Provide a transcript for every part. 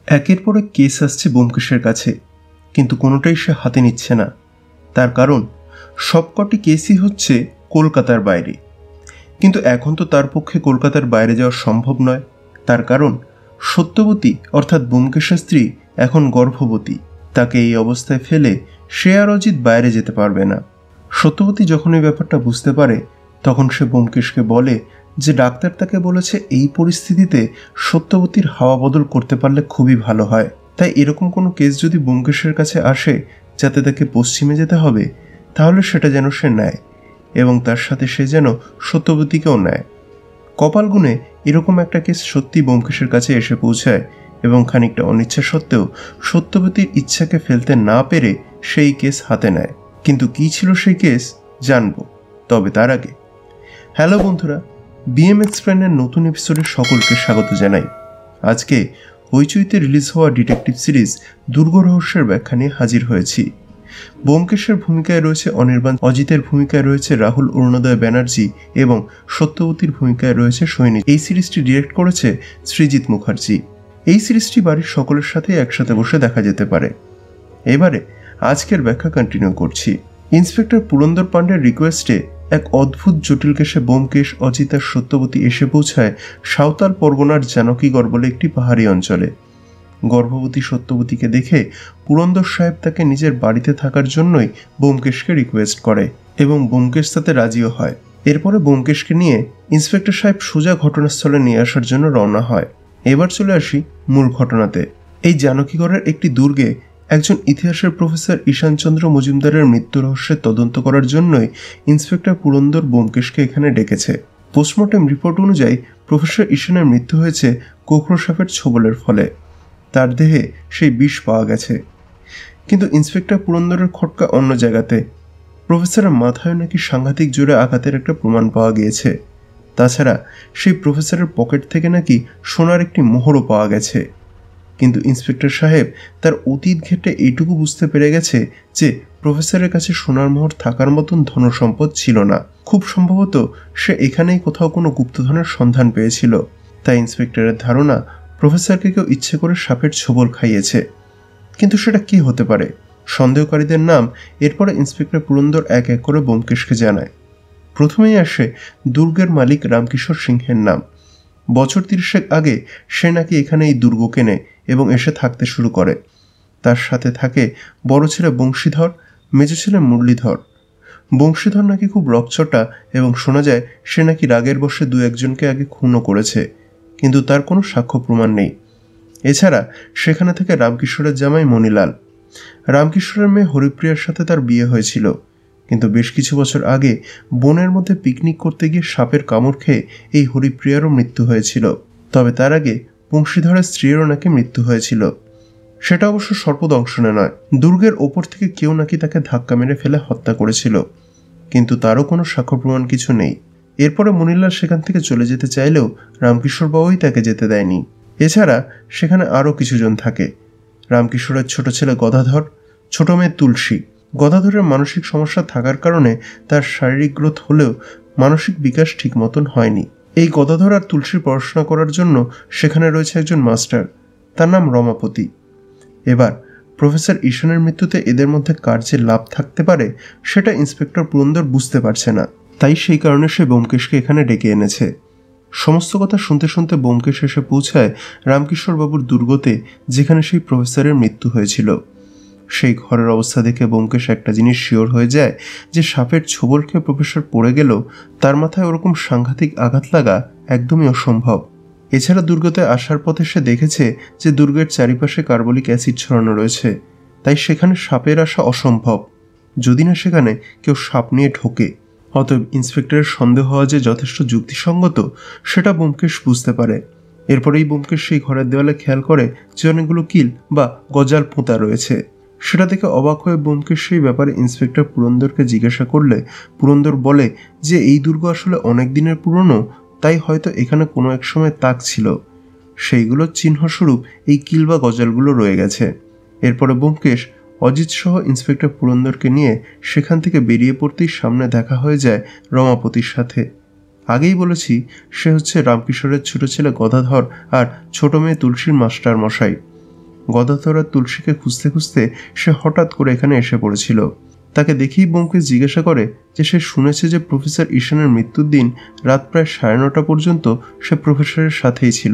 একের পর এক কেস আসছে ব্যোমকেশের কাছে, কিন্তু কোনোটাই সে হাতে নিচ্ছে না। তার কারণ সবকটি কেসই হচ্ছে কলকাতার বাইরে। কিন্তু এখন তো তার পক্ষে কলকাতার বাইরে যাওয়া সম্ভব নয়। তার কারণ সত্যবতী অর্থাৎ ব্যোমকেশের স্ত্রী এখন গর্ভবতী। তাকে এই অবস্থায় ফেলে সে আর অজিত বাইরে যেতে পারবে না। সত্যবতী যখন এই ব্যাপারটা বুঝতে পারে তখন সে ব্যোমকেশকে বলে যে ডাক্তার তাকে বলেছে এই পরিস্থিতিতে সত্যবতীর হাওয়া বদল করতে পারলে খুবই ভালো হয়। তাই এরকম কোনো কেস যদি ব্যোমকেশের কাছে আসে যাতে তাকে পশ্চিমে যেতে হবে, তাহলে সেটা যেন সে নেয় এবং তার সাথে সে যেন সত্যবতীকেও নেয়। কপাল গুণে এরকম একটা কেস সত্যি ব্যোমকেশের কাছে এসে পৌঁছায় এবং খানিকটা অনিচ্ছা সত্ত্বেও সত্যবতীর ইচ্ছাকে ফেলতে না পেরে সেই কেস হাতে নেয়। কিন্তু কি ছিল সেই কেস জানবো, তবে তার আগে হ্যালো বন্ধুরা, বিএম এক্সপ্লেনের নতুন এপিসোডে সকলকে স্বাগত জানাই। আজকে হইচইতে রিলিজ হওয়া ডিটেকটিভ সিরিজ দুর্গ রহস্যের ব্যাখ্যা নিয়ে হাজির হয়েছি। ব্যোমকেশের ভূমিকায় রয়েছে অনির্বাণ, অজিতের ভূমিকায় রয়েছে রাহুল অরুণোদয় ব্যানার্জি এবং সত্যবতীর ভূমিকায় রয়েছে সৈনী। এই সিরিজটি ডিরেক্ট করেছে সৃজিত মুখার্জি। এই সিরিজটি বাড়ির সকলের সাথে একসাথে বসে দেখা যেতে পারে। এবারে আজকের ব্যাখ্যা কন্টিনিউ করছি। ইন্সপেক্টর পুরন্দর পাণ্ডের রিকোয়েস্টে এক অদ্ভুত জটিল কেসে ব্যোমকেশ, অজিত আর সত্যবতী এসে পৌঁছায় সাঁওতাল পরগনার জানকীগড় বলে একটি পাহাড়ি অঞ্চলে। গর্ভবতী সত্যবতীকে দেখে পুরন্দর সাহেব তাকে নিজের বাড়িতে থাকার জন্যই ব্যোমকেশকে রিকোয়েস্ট করে এবং ব্যোমকেশ তাতে রাজিও হয়। এরপরে ব্যোমকেশকে নিয়ে ইন্সপেক্টর সাহেব সোজা ঘটনাস্থলে নিয়ে আসার জন্য রওনা হয়। এবার চলে আসি মূল ঘটনাতে। এই জানকীগড়ের একটি দুর্গে একজন ইতিহাসের প্রফেসর ঈশানচন্দ্র মজুমদারের মৃত্যু রহস্যের তদন্ত করার জন্যই ইন্সপেক্টর পুরন্দর ব্যোমকেশকে এখানে ডেকেছে। পোস্টমর্টেম রিপোর্ট অনুযায়ী প্রফেসর ঈশানের মৃত্যু হয়েছে কোকড়ো সাপের ছোবলের ফলে। তার দেহে সেই বিষ পাওয়া গেছে। কিন্তু ইন্সপেক্টর পুরন্দরের খটকা অন্য জায়গাতে। প্রফেসরের মাথায় নাকি সাংঘাতিক জোরে আঘাতের একটা প্রমাণ পাওয়া গিয়েছে। তাছাড়া সেই প্রফেসরের পকেট থেকে নাকি সোনার একটি মোহরও পাওয়া গেছে। কিন্তু ইন্সপেক্টর সাহেব তার অতীত ঘেটে এইটুকু বুঝতে পেরে গেছে যে প্রফেসরের কাছে সোনার মোহর থাকার মতন ধনসম্পদ ছিল না। খুব সম্ভবত সে এখানেই কোথাও কোনো গুপ্তধনের সন্ধান পেয়েছিল। তাই ইন্সপেক্টরের ধারণা প্রফেসরকে কেউ ইচ্ছে করে সাপের ছোবল খাইয়েছে। কিন্তু সেটা কি হতে পারে? সন্দেহকারীদের নাম এরপরে ইন্সপেক্টর পুরন্দর এক এক করে ব্যোমকেশকে জানায়। প্রথমেই আসে দুর্গের মালিক রামকিশোর সিংহের নাম। বছর 30 আগে সে নাকি এখানে এই দুর্গ কেনে এবং এসে থাকতে শুরু করে। তার সাথে থাকে বড় ছেলে বংশীধর, মেজ ছেলে মুরলীধর। বংশীধর নাকি খুব রকচটা এবং শোনা যায় সে নাকি রাগের বশে দু একজনকে আগে খুনও করেছে, কিন্তু তার কোনো সাক্ষ্য প্রমাণ নেই। এছাড়া সেখানে থেকে রামকিশোরের জামাই মণিলাল। রামকিশোরের মেয়ে হরিপ্রিয়ার সাথে তার বিয়ে হয়েছিল, কিন্তু বেশ কিছু বছর আগে বনের মধ্যে পিকনিক করতে গিয়ে সাপের কামড় খেয়ে এই হরিপ্রিয়ারও মৃত্যু হয়েছিল। তবে তার আগে বংশীধরের স্ত্রীরও নাকি মৃত্যু হয়েছিল। সেটা অবশ্য সর্পদংশনে নয়, দুর্গের ওপর থেকে কেউ নাকি তাকে ধাক্কা মেরে ফেলে হত্যা করেছিল, কিন্তু তারও কোনো সাক্ষ্য প্রমাণ কিছু নেই। এরপরে মণিলাল সেখান থেকে চলে যেতে চাইলেও রামকিশোর বাবুই তাকে যেতে দেয়নি। এছাড়া সেখানে আরও কিছুজন থাকে। রামকিশোরের ছোট ছেলে গদাধর, ছোট মেয়ে তুলসী। গদাধরের মানসিক সমস্যা থাকার কারণে তার শারীরিক গ্রোথ হলেও মানসিক বিকাশ ঠিক মতন হয়নি। এই গদাধর আর তুলসীর পড়াশোনা করার জন্য সেখানে রয়েছে একজন মাস্টার, তার নাম রমাপতি। এবার প্রফেসর ঈশানের মৃত্যুতে এদের মধ্যে কার যে লাভ থাকতে পারে সেটা ইন্সপেক্টর পুরন্দর বুঝতে পারছে না। তাই সেই কারণে সে ব্যোমকেশকে এখানে ডেকে এনেছে। সমস্ত কথা শুনতে শুনতে ব্যোমকেশ এসে পৌঁছায় রামকিশোর বাবুর দুর্গতে, যেখানে সেই প্রফেসরের মৃত্যু হয়েছিল। সেই ঘরের অবস্থা দেখে ব্যোমকেশ একটা জিনিস শিওর হয়ে যায় যে সাপের ছোবল খেয়ে প্রফেসর পড়ে গেলেও তার মাথায় ওরকম সাংঘাতিক আঘাত লাগা একদমই অসম্ভব। এছাড়া দুর্গতে আসার পথে সে দেখেছে যে দুর্গের চারিপাশে কার্বলিক অ্যাসিড ছড়ানো রয়েছে, তাই সেখানে সাপের আসা অসম্ভব, যদি না সেখানে কেউ সাপ নিয়ে ঢোকে। অতএব ইন্সপেক্টরের সন্দেহ হওয়া যে যথেষ্ট যুক্তিসঙ্গত সেটা ব্যোমকেশ বুঝতে পারে। এরপরেই ব্যোমকেশ সেই ঘরের দেওয়ালে খেয়াল করে যে অনেকগুলো কিল বা গজাল পোঁতা রয়েছে। সেটা দেখে অবাক হয়ে ব্যোমকেশ সেই ব্যাপারে ইন্সপেক্টর পুরন্দরকে জিজ্ঞাসা করলে পুরন্দর বলে যে এই দুর্গ আসলে অনেক দিনের পুরনো, তাই হয়তো এখানে কোনো এক সময় তাক ছিল, সেইগুলোর চিহ্নস্বরূপ এই কিল বা গজালগুলো রয়ে গেছে। এরপরে ব্যোমকেশ অজিত সহ ইন্সপেক্টর পুরন্দরকে নিয়ে সেখান থেকে বেরিয়ে পড়তেই সামনে দেখা হয়ে যায় রমাপতির সাথে। আগেই বলেছি সে হচ্ছে রামকিশোরের ছোট ছেলে গদাধর আর ছোট মেয়ে তুলসীর মাস্টার মশাই। গদাধর আর তুলসীকে খুঁজতে খুঁজতে সে হঠাৎ করে এখানে এসে পড়েছিল। তাকে দেখেই ব্যোমকেশ জিজ্ঞাসা করে যে সে শুনেছে যে প্রফেসর ঈশানের মৃত্যুর দিন রাত প্রায় 9:30 পর্যন্ত সে প্রফেসরের সাথেই ছিল।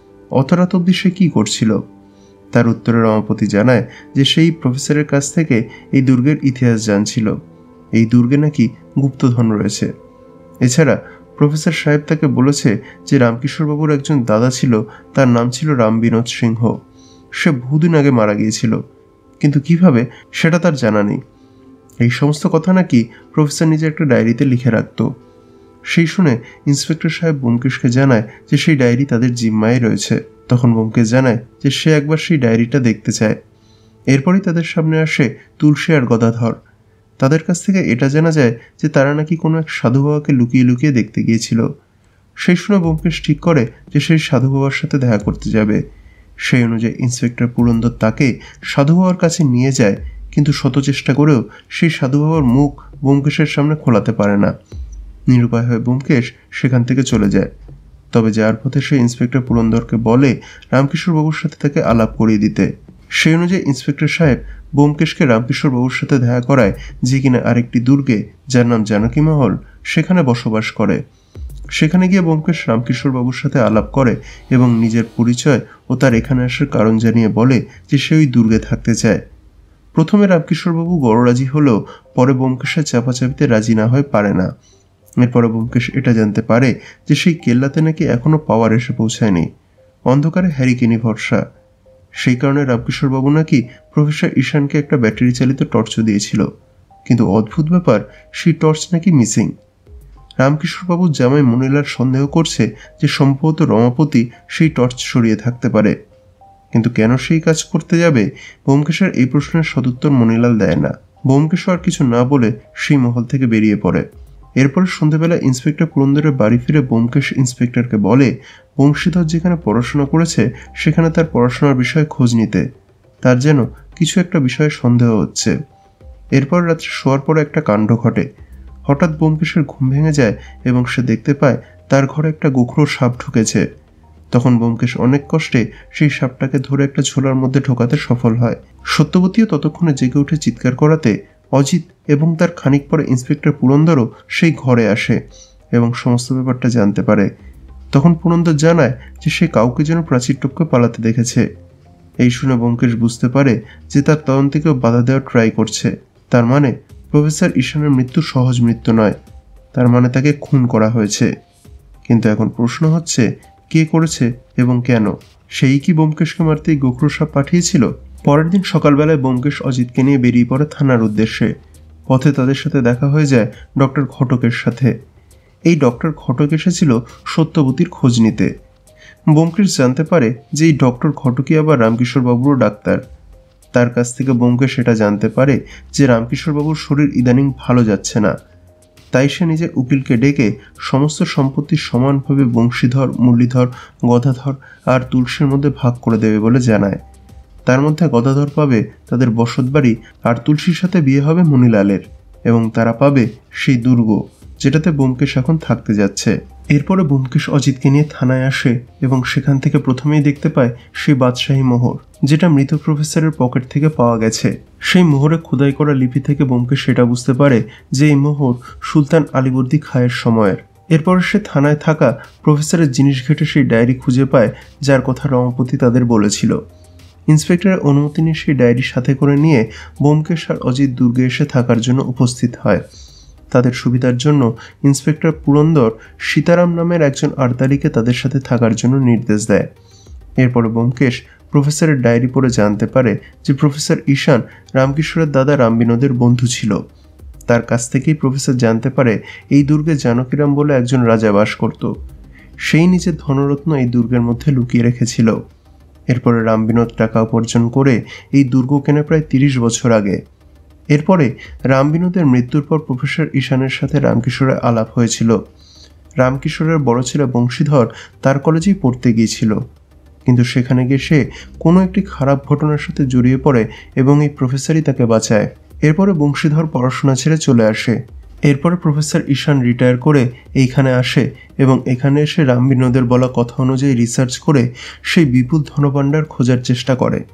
অত রাত অবধি সে কি করছিল? তার উত্তরে রমাপতি জানায় যে সেই প্রফেসরের কাছ থেকে এই দুর্গের ইতিহাস জানছিল। এই দুর্গে নাকি গুপ্তধন রয়েছে। এছাড়া প্রফেসর সাহেব তাকে বলেছে যে রামকিশোরবাবুর একজন দাদা ছিল, তার নাম ছিল রামবিনোদ সিংহ। সে বহুদিন আগে মারা গিয়েছিল, কিন্তু কিভাবে সেটা তার জানা নেই। এই সমস্ত কথা নাকি প্রফেসর নিজে একটা ডায়েরিতে লিখে রাখত। সেই শুনে ইন্সপেক্টর সাহেব ব্যোমকেশকে জানায় যে সেই ডায়েরি তাদের জিম্মায় রয়েছে। তখন ব্যোমকেশ জানায় যে সে একবার সেই ডায়েরিটা দেখতে চায়। এরপরই তাদের সামনে আসে তুলসী আর গদাধর। তাদের কাছ থেকে এটা জানা যায় যে তারা নাকি কোনো এক সাধু বাবাকে লুকিয়ে লুকিয়ে দেখতে গিয়েছিল। সেই শুনে ব্যোমকেশ ঠিক করে যে সেই সাধু বাবার সাথে দেখা করতে যাবে। সেই অনুযায়ী ইন্সপেক্টর পুরন্দর তাকে সাধু বাবার কাছে নিয়ে যায়, কিন্তু শত চেষ্টা করেও সেই সাধু বাবার মুখ ব্যোমকেশের সামনে খোলাতে পারে না। নিরুপায় হয়ে ব্যোমকেশ সেখান থেকে চলে যায়। তবে যাওয়ার পথে সে ইন্সপেক্টর পুরন্দরকে বলে রামকিশোরবাবুর সাথে তাকে আলাপ করিয়ে দিতে। সেই অনুযায়ী ইন্সপেক্টর সাহেব ব্যোমকেশকে রামকিশোরবাবুর সাথে দেখা করায়, যে কিনা আরেকটি দুর্গে, যার নাম জানকী মহল, সেখানে বসবাস করে। সেখানে গিয়ে ব্যোমকেশ রামকিশোরবাবুর সাথে আলাপ করে এবং নিজের পরিচয় ও তার এখানে আসার কারণ জানিয়ে বলে যে সে ওই দুর্গে থাকতে চায়। প্রথমে রামকিশোরবাবু বড় রাজি হলেও পরে ব্যোমকেশের চাপাচাপিতে রাজি না হয়ে পারে না। এরপরে ব্যোমকেশ এটা জানতে পারে যে সেই কেল্লাতে নাকি এখনো পাওয়ার এসে পৌঁছায়নি। অন্ধকারে হ্যারিকেনি ভরসা। সেই কারণে রামকিশোরবাবু নাকি প্রফেসর ঈশানকে একটা ব্যাটারি চালিত টর্চও দিয়েছিল, কিন্তু অদ্ভুত ব্যাপার, সেই টর্চ নাকি মিসিং। রামকিশোরবাবু জামাই মনিলাল সন্দেহ করছে যে সম্ভবত রমাপতি সেই টর্চ সরিয়ে থাকতে পারে, কিন্তু কেন সেই কাজ করতে যাবে ব্যোমকেশের এই প্রশ্নের সদুত্তর মনিলাল দেয় না। ব্যোমকেশ আর কিছু না বলে সেই মহল থেকে বেরিয়ে পড়ে। এরপর সন্ধ্যাবেলা ইন্সপেক্টর পুরন্দরের বাড়ি ফিরে ব্যোমকেশ ইন্সপেক্টরকে বলে বংশীধর যেখানে পড়াশোনা করেছে সেখানে তার পড়াশোনার বিষয়ে খোঁজ নিতে। তার যেন কিছু একটা বিষয়ে সন্দেহ হচ্ছে। এরপর রাত্রে শোয়ার পরে একটা কাণ্ড ঘটে। হঠাৎ ব্যোমকেশের ঘুম ভেঙে যায় এবং সে দেখতে পায় তার ঘরে একটা গোখরো সাপ ঢুকেছে। তখন ব্যোমকেশ অনেক কষ্টে সেই সাপটাকে ধরে একটা ঝোলার মধ্যে ঢোকাতে সফল হয়। সত্যবতীও ততক্ষণে জেগে উঠে চিৎকার করাতে অজিত এবং তার খানিক পরে ইন্সপেক্টর পুরন্দরও সেই ঘরে আসে এবং সমস্ত ব্যাপারটা জানতে পারে। তখন পুরন্দর জানায় যে সে কাউকে যেন প্রাচীর টপকে পালাতে দেখেছে। এই শুনে ব্যোমকেশ বুঝতে পারে যে তার তদন্তকেও বাধা দেওয়ার ট্রাই করছে। তার মানে প্রফেসর ঈশানের মৃত্যু সহজ মৃত্যু নয়, তার মানে তাকে খুন করা হয়েছে। কিন্তু এখন প্রশ্ন হচ্ছে কে করেছে এবং কেন? সেই কি ব্যোমকেশকে মারতে গোখরো সাপ পাঠিয়েছিল? পরের দিন সকালবেলায় ব্যোমকেশ অজিতকে নিয়ে বেরিয়ে পড়ে থানার উদ্দেশ্যে। পথে তাদের সাথে দেখা হয়ে যায় ডক্টর ঘটকের সাথে। এই ডক্টর ঘটক এসেছিল সত্যবতীর খোঁজ নিতে। ব্যোমকেশ জানতে পারে যে এই ডক্টর ঘটকই আবার রামকিশোরবাবুরও ডাক্তার। তার কাছ থেকে ব্যোমকেশ এটা জানতে পারে যে রামকিশোরবাবুর শরীর ইদানিং ভালো যাচ্ছে না। তাই সে নিজের উকিলকে ডেকে সমস্ত সম্পত্তি সমানভাবে বংশীধর, মুরলীধর, গদাধর আর তুলসীর মধ্যে ভাগ করে দেবে বলে জানায়। তার মধ্যে গদাধর পাবে তাদের বসতবাড়ি আর তুলসীর সাথে বিয়ে হবে মনিলালের, এবং তারা পাবে সেই দুর্গ যেটাতে ব্যোমকেশ এখন থাকতে যাচ্ছে। এরপরে ব্যোমকেশ অজিতকে নিয়ে থানায় আসে এবং সেখান থেকে প্রথমেই দেখতে পায় সেই বাদশাহী মোহর, যেটা মৃত প্রফেসরের পকেট থেকে পাওয়া গেছে। সেই মোহরে খোদাই করা লিপি থেকে ব্যোমকেশ সেটা বুঝতে পারে যে এই মোহর সুলতান আলীবর্দী খায়ের সময়ের। এরপর সে থানায় থাকা প্রফেসরের জিনিস ঘেটে সেই ডায়েরি খুঁজে পায় যার কথা রমাপতি তাদের বলেছিল। ইন্সপেক্টরের অনুমতি নিয়ে সেই ডায়েরি সাথে করে নিয়ে ব্যোমকেশ আর অজিত দুর্গে এসে থাকার জন্য উপস্থিত হয়। তাদের সুবিধার জন্য ইন্সপেক্টর পুরন্দর সীতারাম নামের একজন আর্দালিকে তাদের সাথে থাকার জন্য নির্দেশ দেয়। এরপরে ব্যোমকেশ প্রফেসরের ডায়েরি পড়ে জানতে পারে যে প্রফেসর ঈশান রামকিশোরের দাদা রামবিনোদের বন্ধু ছিল। তার কাছ থেকেই প্রফেসর জানতে পারে এই দুর্গে জানকীরাম বলে একজন রাজা বাস করত। সেই নিজের ধনরত্ন এই দুর্গের মধ্যে লুকিয়ে রেখেছিল। এরপরে রামবিনোদ টাকা উপার্জন করে এই দুর্গ কেনে প্রায় 30 বছর আগে। এরপরে রামবিনোদের মৃত্যুর পর প্রফেসর ঈশানের সাথে রামকিশোরের আলাপ হয়েছিল। রামকিশোরের বড় ছেলে বংশীধর তার কলেজেই পড়তে গিয়েছিল, কিন্তু সেখানে গিয়ে সে কোনো একটি খারাপ ঘটনার সাথে জড়িয়ে পড়ে এবং এই প্রফেসরই তাকে বাঁচায়। এরপরে বংশীধর পড়াশোনা ছেড়ে চলে আসে। এরপরে প্রফেসর ঈশান রিটায়ার করে এইখানে আসে এবং এখানে এসে রামবিনোদের বলা কথা অনুযায়ী রিসার্চ করে সেই বিপুল ধনভাণ্ডার খোঁজার চেষ্টা করে।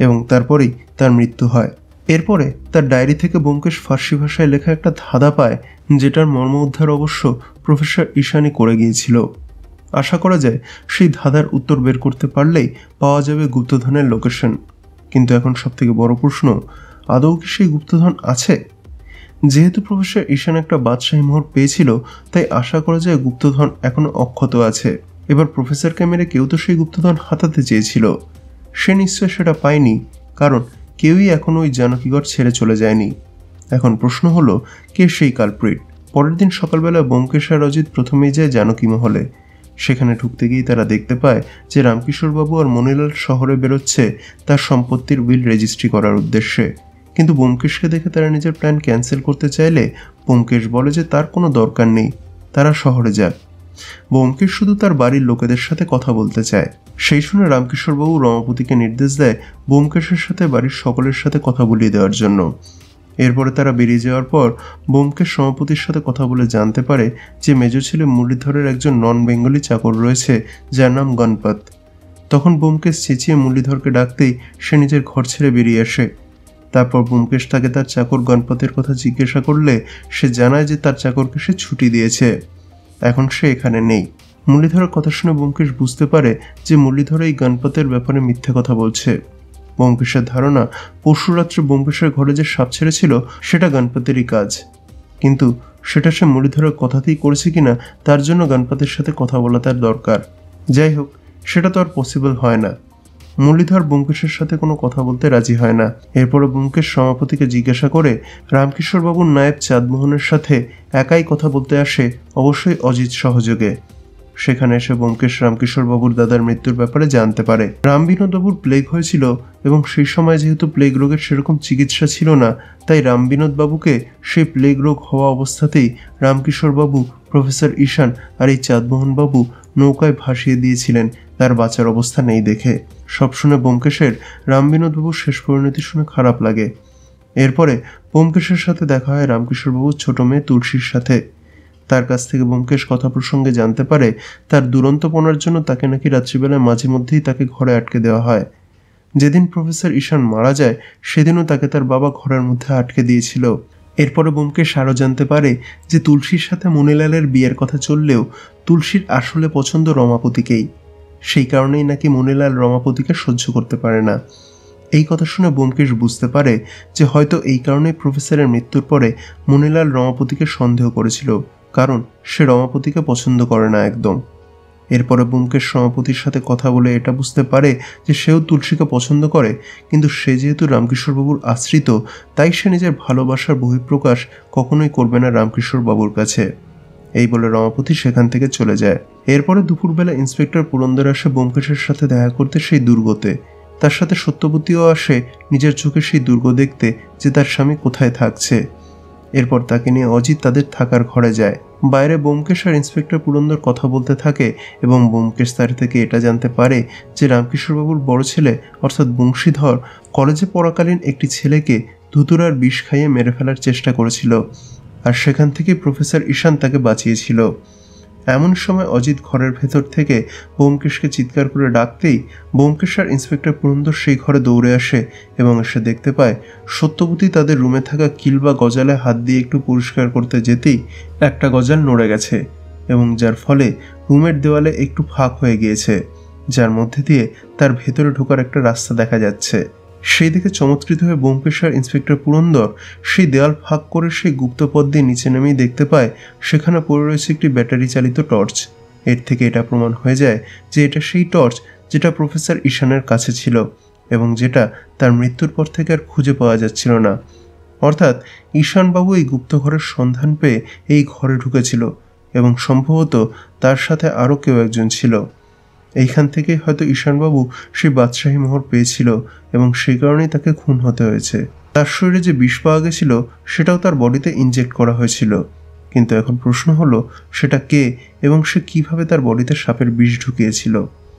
এবং তারপরেই তার মৃত্যু হয়। এরপরে তার ডায়েরি থেকে ব্যোমকেশ ফার্সি ভাষায় লেখা একটা ধাঁধা পায়, যেটার মর্ম উদ্ধার অবশ্য প্রফেসর ঈশানই করে গিয়েছিল। আশা করা যায় সেই ধাঁধার উত্তর বের করতে পারলেই পাওয়া যাবে গুপ্তধনের লোকেশন। কিন্তু এখন সবথেকে বড় প্রশ্ন, আদৌ কি সেই গুপ্তধন আছে? যেহেতু প্রফেসর ঈশান একটা বাদশাহী মোহর পেয়েছিল, তাই আশা করা যায় গুপ্তধন এখনো অক্ষত আছে। এবার প্রফেসরকে মেরে কেউ তো সেই গুপ্তধন হাতাতে চেয়েছিল। সে নিশ্চয় সেটা পায়নি, কারণ কেউই এখনো ওই জানকীগড় ছেড়ে চলে যায়নি। এখন প্রশ্ন হলো, কে সেই কালপ্রিট? পরের দিন সকালবেলা ব্যোমকেশ আর অজিত প্রথমেই যায় জানকী মহলে। সেখানে ঢুকতে গিয়ে তারা দেখতে পায় যে রামকিশোরবাবু আর মনিলাল শহরে বেরোচ্ছে তার সম্পত্তির উইল রেজিস্ট্রি করার উদ্দেশ্যে। কিন্তু ব্যোমকেশকে দেখে তারা নিজের প্ল্যান ক্যান্সেল করতে চাইলে ব্যোমকেশ বলে যে তার কোনো দরকার নেই, তারা শহরে যাক। ব্যোমকেশ শুধু তার বাড়ির লোকেদের সাথে কথা বলতে চায়। সেই শুনে রামকিশোরবাবু রমাপতিকে নির্দেশ দেয় ব্যোমকেশের সাথে বাড়ির সকলের সাথে কথা বলিয়ে দেওয়ার জন্য। এরপরে তারা বেরিয়ে যাওয়ার পর ব্যোমকেশ রমাপতির সাথে কথা বলে জানতে পারে যে মেজ ছেলে মুরলীধরের একজন নন বেঙ্গলি চাকর রয়েছে, যার নাম গণপত। তখন ব্যোমকেশ চেঁচিয়ে মুরলীধরকে ডাকতেই সে নিজের ঘর ছেড়ে বেরিয়ে আসে। তারপর ব্যোমকেশ তাকে তার চাকর গণপতের কথা জিজ্ঞাসা করলে সে জানায় যে তার চাকরকে সে ছুটি দিয়েছে, এখন সে এখানে নেই। মুরলীধরের কথা শুনে ব্যোমকেশ বুঝতে পারে যে মুরলীধর এই গণপতের ব্যাপারে মিথ্যে কথা বলছে। ব্যোমকেশের ধারণা পরশু রাত্রে ব্যোমকেশের ঘরে যে সাপ ছেড়েছিল সেটা গণপতেরই কাজ, কিন্তু সেটা সে মুরলীধরের কথাতেই করেছে কিনা তার জন্য গণপতের সাথে কথা বলা তার দরকার। যাই হোক, সেটা তো আর পসিবল হয় না। মুরলীধর ব্যোমকেশের সাথে কোনো কথা বলতে রাজি হয় না। এরপরে ব্যোমকেশ সমাপতিকে জিজ্ঞাসা করে রামকিশোরবাবুর নায়েব চাঁদমোহনের সাথে একাই কথা বলতে আসে, অবশ্যই অজিত সহযোগে। সেখানে এসে ব্যোমকেশ রামকিশোরবাবুর দাদার মৃত্যুর ব্যাপারে জানতে পারে। রামবিনোদবাবুর প্লেগ হয়েছিল এবং সেই সময় যেহেতু প্লেগ রোগের সেরকম চিকিৎসা ছিল না, তাই রামবিনোদবাবুকে সেই প্লেগ রোগ হওয়া অবস্থাতেই রামকিশোরবাবু, প্রফেসর ঈশান আর এই চাঁদমোহনবাবু নৌকায় ভাসিয়ে দিয়েছিলেন তার বাঁচার অবস্থা নেই দেখে। সব শুনে ব্যোমকেশের রামবিনোদবাবুর শেষ পরিণতি শুনে খারাপ লাগে। এরপরে ব্যোমকেশের সাথে দেখা হয় রামকিশোরবাবুর ছোট মেয়ে তুলসীর সাথে। তার কাছ থেকে ব্যোমকেশ কথা প্রসঙ্গে জানতে পারে তার দুরন্তপনার জন্য তাকে নাকি রাত্রিবেলায় মাঝে মধ্যেই তাকে ঘরে আটকে দেওয়া হয়। যেদিন প্রফেসর ঈশান মারা যায় সেদিনও তাকে তার বাবা ঘরের মধ্যে আটকে দিয়েছিল। এরপরে ব্যোমকেশ আরও জানতে পারে যে তুলসীর সাথে মনিলালের বিয়ের কথা চললেও তুলসীর আসলে পছন্দ রমাপতিকেই। সেই কারণেই নাকি মনিলাল রমাপতিকে সহ্য করতে পারে না। এই কথা শুনে ব্যোমকেশ বুঝতে পারে যে হয়তো এই কারণেই প্রফেসরের মৃত্যুর পরে মনিলাল রমাপতিকে সন্দেহ করেছিল, কারণ সে রমাপতিকে পছন্দ করে না একদম। এরপরে ব্যোমকেশ রমাপতির সাথে কথা বলে এটা বুঝতে পারে যে সেও তুলসীকে পছন্দ করে, কিন্তু সে যেহেতু রামকিশোরবাবুর আশ্রিত, তাই সে নিজের ভালোবাসার বহিঃপ্রকাশ কখনোই করবে না রামকিশোরবাবুর কাছে। এই বলে রমাপতি সেখান থেকে চলে যায়। এরপরে দুপুরবেলা ইন্সপেক্টর পুরন্দর আসে ব্যোমকেশের সাথে দেখা করতে সেই দুর্গতে। তার সাথে সত্যবতীও আসে নিজের চোখে সেই দুর্গ দেখতে যে তার স্বামী কোথায় থাকছে। এরপর তাকে নিয়ে অজিত তাদের থাকার ঘরে যায়। বাইরে ব্যোমকেশ আর ইন্সপেক্টর পুরন্দর কথা বলতে থাকে এবং ব্যোমকেশ তার থেকে এটা জানতে পারে যে রামকিশোরবাবুর বড় ছেলে অর্থাৎ বংশীধর কলেজে পড়াকালীন একটি ছেলেকে ধুতুরার বিষ খাইয়ে মেরে ফেলার চেষ্টা করেছিল, আর সেখান থেকে প্রফেসর ঈশান তাকে বাঁচিয়েছিল। এমন সময় অজিত ঘরের ভেতর থেকে ব্যোমকেশকে চিৎকার করে ডাকতেই ব্যোমকেশ আর ইন্সপেক্টর পুরন্দর সেই ঘরে দৌড়ে আসে এবং এসে দেখতে পায় সত্যবতী তাদের রুমে থাকা কিল বা গজালে হাত দিয়ে একটু পরিষ্কার করতে যেতেই একটা গজাল নড়ে গেছে এবং যার ফলে রুমের দেওয়ালে একটু ফাঁক হয়ে গিয়েছে, যার মধ্যে দিয়ে তার ভেতরে ঢোকার একটা রাস্তা দেখা যাচ্ছে। সেই দিকে চমৎকৃত হয়ে ব্যোমকেশ আর ইন্সপেক্টর পুরন্দর সেই দেওয়াল ফাঁক করে সেই গুপ্তপথ দিয়ে নিচে নেমেই দেখতে পায় সেখানে পড়ে রয়েছে একটি ব্যাটারি চালিত টর্চ। এর থেকে এটা প্রমাণ হয়ে যায় যে এটা সেই টর্চ যেটা প্রফেসর ঈশানের কাছে ছিল এবং যেটা তার মৃত্যুর পর থেকে আর খুঁজে পাওয়া যাচ্ছিল না। অর্থাৎ ঈশানবাবু এই গুপ্তঘরের সন্ধান পেয়ে এই ঘরে ঢুকেছিল এবং সম্ভবত তার সাথে আরও কেউ একজন ছিল। এইখান থেকে হয়তো ঈশানবাবু সেই বাদশাহী মোহর পেয়েছিল এবং সেই কারণেই তাকে খুন হতে হয়েছে। তার শরীরে যে বিষ পাওয়া গেছিল সেটাও তার বডিতে ইনজেক্ট করা হয়েছিল, কিন্তু এখন প্রশ্ন হলো সেটা কে এবং সে কিভাবে তার বডিতে সাপের বিষ ঢুকিয়েছিল।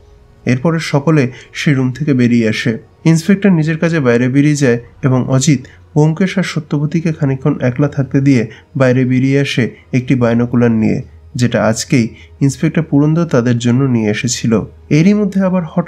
এরপরে সকলে সেই রুম থেকে বেরিয়ে আসে। ইন্সপেক্টর নিজের কাজে বাইরে বেরিয়ে যায় এবং অজিত ব্যোমকেশ আর সত্যবতীকে খানিকক্ষণ একলা থাকতে দিয়ে বাইরে বেরিয়ে আসে একটি বাইনোকুলার নিয়ে, যেটা আজকেই ইন্সপেক্টর পুরন্দর তাদের জন্য নিয়ে এসেছিল। এরই মধ্যে আবার হঠাৎ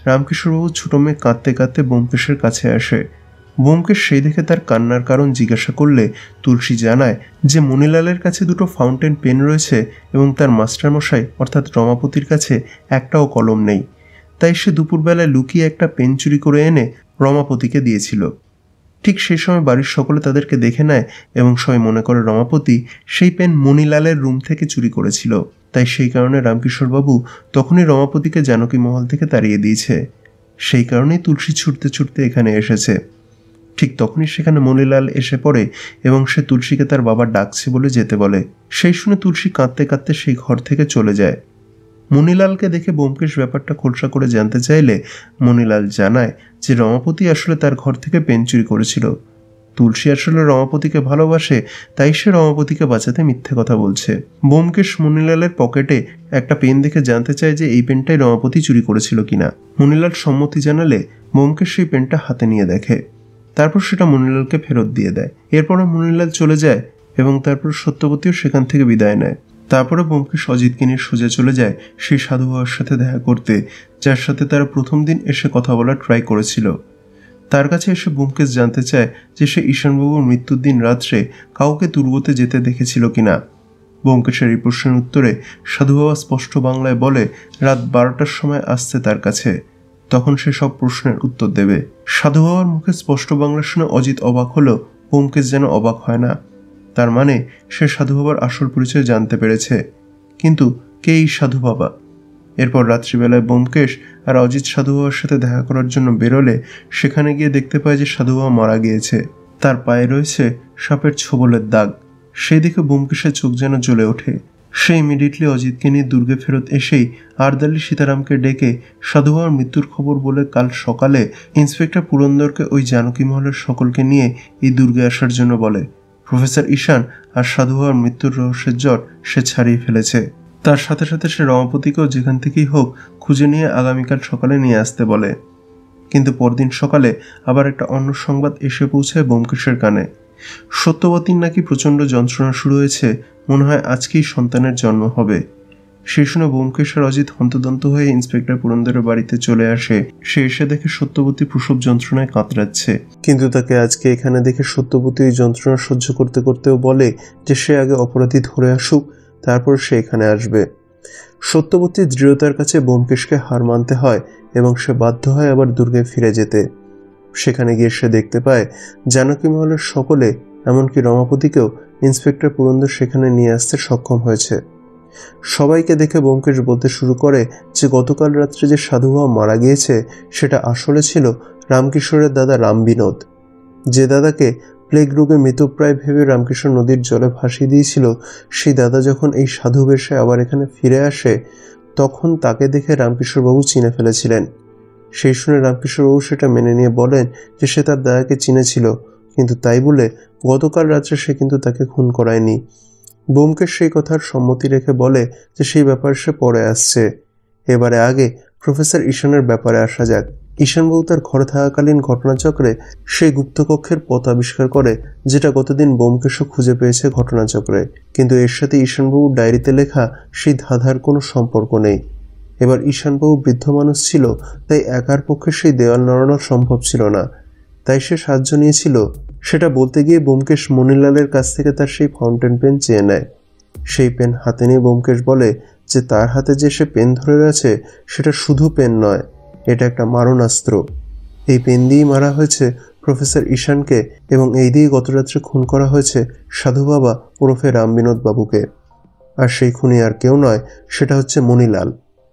রামকিশোরবাবু ছোট মেয়ে কাঁদতে কাঁদতে ব্যোমকেশের কাছে আসে। ব্যোমকেশ সেই দেখে তার কান্নার কারণ জিজ্ঞাসা করলে তুলসী জানায় যে মণিলালের কাছে দুটো ফাউন্টেন পেন রয়েছে এবং তার মাস্টারমশাই অর্থাৎ রমাপতির কাছে একটাও কলম নেই, তাই সে দুপুরবেলায় লুকিয়ে একটা পেন চুরি করে এনে রমাপতিকে দিয়েছিল। ঠিক সেই সময় বাড়ির সকলে তাদেরকে দেখে নেয় এবং সবাই মনে করে রমাপতি সেই পেন মণিলালের রুম থেকে চুরি করেছিল। তাই সেই কারণে রামকিশোরবাবু তখনই রমাপতিকে জানকী মহল থেকে তাড়িয়ে দিয়েছে। সেই কারণেই তুলসী ছুটতে ছুটতে এখানে এসেছে। ঠিক তখনই সেখানে মণিলাল এসে পড়ে এবং সে তুলসীকে তার বাবা ডাকছে বলে যেতে বলে। সেই শুনে তুলসী কাঁদতে কাঁদতে সেই ঘর থেকে চলে যায়। মণিলালকে দেখে ব্যোমকেশ ব্যাপারটা খোলসা করে জানতে চাইলে মণিলাল জানায় যে রমাপতি আসলে তার ঘর থেকে পেন চুরি করেছিল। তুলসী আসলে রমাপতিকে ভালোবাসে, তাই সে রমাপতিকে বাঁচাতে মিথ্যে কথা বলছে। ব্যোমকেশ মণিলালের পকেটে একটা পেন দেখে জানতে চায় যে এই পেনটাই রমাপতি চুরি করেছিল কিনা। মণিলাল সম্মতি জানালে ব্যোমকেশ সেই পেনটা হাতে নিয়ে দেখে, তারপর সেটা মণিলালকে ফেরত দিয়ে দেয়। এরপরে মণিলাল চলে যায় এবং তারপর সত্যবতীও সেখান থেকে বিদায় নেয়। তারপরে ব্যোমকেশ অজিতকে নিয়ে সোজা চলে যায় সেই সাধু বাবার সাথে দেখা করতে, যার সাথে তারা প্রথম দিন এসে কথা বলার ট্রাই করেছিল। তার কাছে এসে ব্যোমকেশ জানতে চায় যে সে ঈশানবাবুর মৃত্যুর দিন রাত্রে কাউকে দুর্গতে যেতে দেখেছিল কিনা। ব্যোমকেশের এই প্রশ্নের উত্তরে সাধু বাবা স্পষ্ট বাংলায় বলে রাত 12টার সময় আসছে তার কাছে, তখন সে সব প্রশ্নের উত্তর দেবে। সাধু বাবার মুখে স্পষ্ট বাংলা শুনে অজিত অবাক হলেও ব্যোমকেশ যেন অবাক হয় না। তার মানে সে সাধু বাবার আসল পরিচয় জানতে পেরেছে, কিন্তু কে এই সাধু বাবা? এরপর রাত্রিবেলায় ব্যোমকেশ আর অজিত সাধু বাবার সাথে দেখা করার জন্য বেরোলে সেখানে গিয়ে দেখতে পায় যে সাধু বাবা মারা গিয়েছে। তার পায়ে রয়েছে সাপের ছোবলের দাগ। সেই দেখে ব্যোমকেশের চোখ যেন জ্বলে ওঠে। সে ইমিডিয়েটলি অজিতকে নিয়ে দুর্গে ফেরত এসেই আরদালি সীতারামকে ডেকে সাধু বাবার মৃত্যুর খবর বলে কাল সকালে ইন্সপেক্টর পুরন্দরকে ওই জানকী মহলের সকলকে নিয়ে এই দুর্গে আসার জন্য বলে। প্রফেসর ঈশান আর সাধু বাবার মৃত্যুর রহস্যের জট সে ছাড়িয়ে ফেলেছে। তার সাথে সাথে সে রমাপতিকেও যেখান থেকেই হোক খুঁজে নিয়ে আগামীকাল সকালে নিয়ে আসতে বলে। কিন্তু পরদিন সকালে আবার একটা অন্য সংবাদ এসে পৌঁছায় ব্যোমকেশের কানে। সত্যবতীর নাকি প্রচণ্ড যন্ত্রণা শুরু হয়েছে, মনে হয় আজকেই সন্তানের জন্ম হবে। সেই শুনে ব্যোমকেশ আর অজিত হন্তদন্ত হয়ে ইন্সপেক্টর পুরন্দরের বাড়িতে চলে আসে। সে এসে দেখে সত্যবতী প্রসব যন্ত্রণায় কাতরাচ্ছে, কিন্তু তাকে আজকে এখানে দেখে সত্যবতী ওই যন্ত্রণা সহ্য করতে করতেও বলে যে সে আগে অপরাধী ধরে আসুক, তারপর সে এখানে আসবে। সত্যবতীর দৃঢ়তার কাছে ব্যোমকেশকে হার মানতে হয় এবং সে বাধ্য হয় আবার দুর্গে ফিরে যেতে। সেখানে গিয়ে সে দেখতে পায় জানকী মহলের সকলে, এমনকি রমাপতিকেও ইন্সপেক্টর পুরন্দর সেখানে নিয়ে আসতে সক্ষম হয়েছে। সবাইকে দেখে ব্যোমকেশ বলতে শুরু করে যে গতকাল রাত্রে যে সাধু বাবা মারা গিয়েছে সেটা আসলে ছিল রামকিশোরের দাদা রামবিনোদ। যে দাদাকে প্লেগ রোগে মৃতপ্রায় ভেবে রামকিশোর নদীর জলে ভাসিয়ে দিয়েছিল, সেই দাদা যখন এই সাধু বেশে আবার এখানে ফিরে আসে তখন তাকে দেখে রামকিশোরবাবু চিনে ফেলেছিলেন। সেই শুনে রামকিশোরবাবু সেটা মেনে নিয়ে বলেন যে সে তার দাদাকে চিনেছিল, কিন্তু তাই বলে গতকাল রাত্রে সে কিন্তু তাকে খুন করায়নি। ব্যোমকেশ সেই কথার সম্মতি রেখে বলে যে সেই ব্যাপারে সে পরে আসছে। এবারে আগে প্রফেসর ঈশানের ব্যাপারে আসা যাক। ঈশানবাবু তার ঘরে থাকাকালীন ঘটনাচক্রে সেই গুপ্তকক্ষের পথ আবিষ্কার করে, যেটা গতদিন ব্যোমকেশও খুঁজে পেয়েছে ঘটনাচক্রে, কিন্তু এর সাথে ঈশানবাবুর ডায়েরিতে লেখা সেই ধাঁধার কোনো সম্পর্ক নেই। এবার ঈশানবাবু বৃদ্ধ মানুষ ছিল, তাই একার পক্ষে সেই দেওয়াল নড়ানো সম্ভব ছিল না, তাই সে সাহায্য নিয়েছিল। সেটা বলতে গিয়ে ব্যোমকেশ মণিলালের কাছ থেকে তার সেই ফাউন্টেন পেন চেয়ে নেয়। সেই পেন হাতে নিয়ে ব্যোমকেশ বলে যে তার হাতে যে সে পেন ধরে রয়েছে সেটা শুধু পেন নয়, এটা একটা মারণাস্ত্র। এই পেন দিয়েই মারা হয়েছে প্রফেসর ঈশানকে এবং এই দিয়ে গত রাত্রে খুন করা হয়েছে সাধু বাবা ওরফে রামবিনোদ বাবুকে। আর সেই খুনি আর কেউ নয়, সেটা হচ্ছে মণিলাল।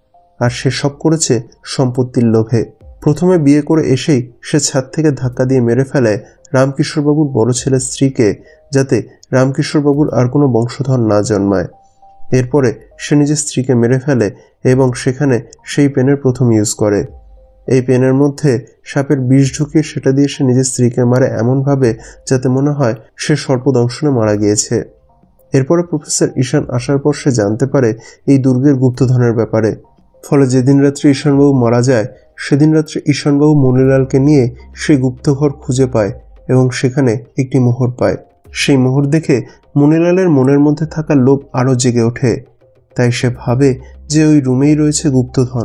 আর সে সব করেছে সম্পত্তির লোভে। প্রথমে বিয়ে করে এসেই সে ছাদ থেকে ধাক্কা দিয়ে মেরে ফেলে রামকিশোরবাবুর বড় ছেলের স্ত্রীকে, যাতে রামকিশোরবাবুর আর কোনো বংশধর না জন্মায়। এরপরে সে নিজের স্ত্রীকে মেরে ফেলে এবং সেখানে সেই পেনের প্রথম ইউজ করে। এই পেনের মধ্যে সাপের বিষ ঢুকিয়ে সেটা দিয়ে সে নিজের স্ত্রীকে মারে এমনভাবে যাতে মনে হয় সে সর্পদংশনে মারা গিয়েছে। এরপরে প্রফেসর ঈশান আসার পর সে জানতে পারে এই দুর্গের গুপ্তধনের ব্যাপারে। ফলে যেদিন রাত্রে ঈশানবাবু মারা যায় সেদিন রাত্রে ঈশানবাবু মণিলালকে নিয়ে সেই গুপ্তঘর খুঁজে পায় এবং সেখানে একটি মোহর পায়। সেই মোহর দেখে মণিলালের মনের মধ্যে থাকা লোভ আরও জেগে ওঠে, তাই সে ভাবে যে ওই রুমেই রয়েছে গুপ্তধন। তাই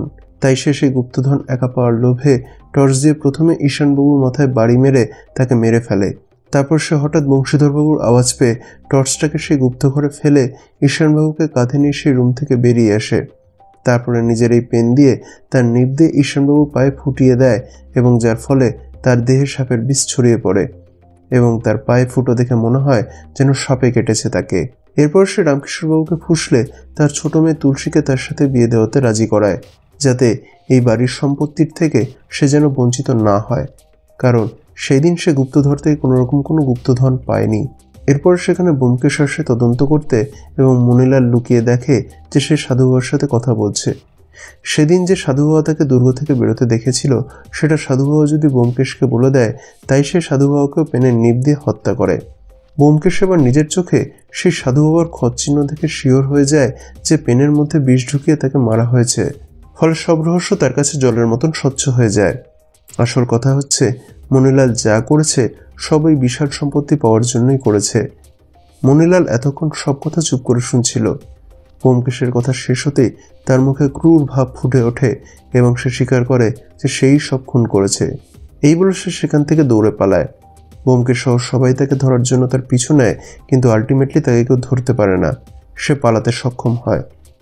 তাই সে সেই গুপ্তধন একা পাওয়ার লোভে টর্চ দিয়ে প্রথমে ঈশানবাবুর মাথায় বাড়ি মেরে তাকে মেরে ফেলে। তারপর সে হঠাৎ বংশীধরবাবুর আওয়াজ পেয়ে টর্চটাকে সেই গুপ্তঘরে ফেলে ঈশানবাবুকে কাঁধে নিয়ে সেই রুম থেকে বেরিয়ে আসে। তারপরে নিজের এই পেন দিয়ে তার নিব দিয়ে ঈশানবাবুর পায়ে ফুটিয়ে দেয় এবং যার ফলে তার দেহে সাপের বিষ ছড়িয়ে পড়ে এবং তার পায়ে ফুটো দেখে মনে হয় যেন সাপে কেটেছে তাকে। এরপর সে রামকিশোরবাবুকে ফুসলে তার ছোট মেয়ে তুলসীকে তার সাথে বিয়ে দেওয়াতে রাজি করায়, যাতে এই বাড়ির সম্পত্তির থেকে সে যেন বঞ্চিত না হয়, কারণ সেই দিন সে গুপ্তধর থেকে কোনোরকম কোনো গুপ্তধন পায়নি। এরপর সেখানে ব্যোমকেশ আসে তদন্ত করতে এবং মণিলাল লুকিয়ে দেখে যে সে সাধু বাবার সাথে কথা বলছে। সেদিন যে সাধু বাবা তাকে দুর্গ থেকে বেরোতে দেখেছিল সেটা সাধু বাবা যদি ব্যোমকেশকে বলে দেয়, তাই সে সাধু বাবাকেও পেনের নিব দিয়ে হত্যা করে। ব্যোমকেশ এবার নিজের চোখে সেই সাধু বাবার ক্ষতচিহ্ন দেখে শিওর হয়ে যায় যে পেনের মধ্যে বিষ ঢুকিয়ে তাকে মারা হয়েছে। ফলে সব রহস্য তার কাছে জলের মতন স্বচ্ছ হয়ে যায়। আসল কথা হচ্ছে মণিলাল যা করেছে সব ওই বিশাল সম্পত্তি পাওয়ার জন্যই করেছে। মণিলাল এতক্ষণ সব কথা চুপ করে শুনছিল। ব্যোমকেশের কথা শেষ হতেই তার মুখে ক্রূর ভাব ফুটে ওঠে এবং সে স্বীকার করে যে সেই সব খুন করেছে। এই বলে সে সেখান থেকে দৌড়ে পালায়। ব্যোমকেশ সহ সবাই তাকে ধরার জন্য তার পিছু নেয়, কিন্তু আলটিমেটলি তাকে কেউ ধরতে পারে না। সে পালাতে সক্ষম হয়।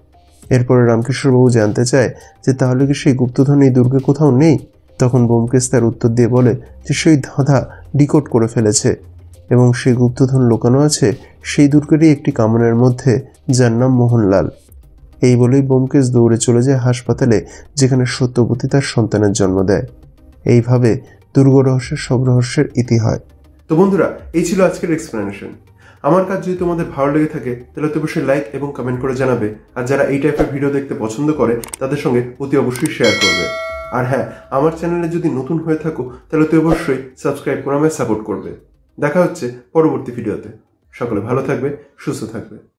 এরপরে রামকিশোরবাবু জানতে চায় যে তাহলে কি সেই গুপ্তধন এই দুর্গে কোথাও নেই? তখন ব্যোমকেশ তার উত্তর দিয়ে বলে যে সেই ধাঁধা ডিকোড করে ফেলেছে এবং সেই গুপ্তধন লুকানো আছে সেই দুর্গেরই একটি কামনের মধ্যে, যার নাম মোহনলাল। এই বলেই ব্যোমকেশ দৌড়ে চলে যায় হাসপাতালে, যেখানে সত্যবতী তার সন্তানের জন্ম দেয়। এইভাবে দুর্গ রহস্যের সব রহস্যের ইতি হয়। তো বন্ধুরা, এই ছিল আজকের এক্সপ্লেনেশন। আমার কাজ যদি তোমাদের ভালো লেগে থাকে তাহলে তো অবশ্যই লাইক এবং কমেন্ট করে জানাবে, আর যারা এই টাইপের ভিডিও দেখতে পছন্দ করে তাদের সঙ্গে অতি অবশ্যই শেয়ার করবে। আর হ্যাঁ, আমার চ্যানেলে যদি নতুন হয়ে থাকো তাহলে তো অবশ্যই সাবস্ক্রাইব করে আমায় সাপোর্ট করবে। দেখা হচ্ছে পরবর্তী ভিডিওতে। সকলে ভালো থাকবে, সুস্থ থাকবে।